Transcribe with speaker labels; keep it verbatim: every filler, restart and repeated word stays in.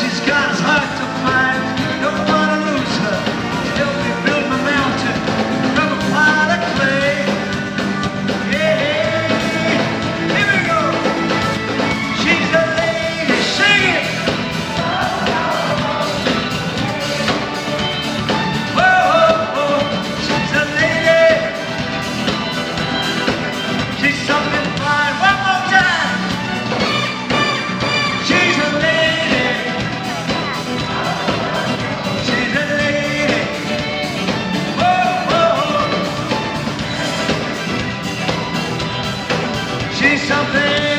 Speaker 1: she's got is hard to find. Don't wanna lose her. Help me build my mountain from a pile of clay. Yeah, here we go. She's a lady, sing it. Whoa, oh, oh, she's a lady. She's something fine. One more time. She's a lady. She's a lady. Whoa, whoa. She's something.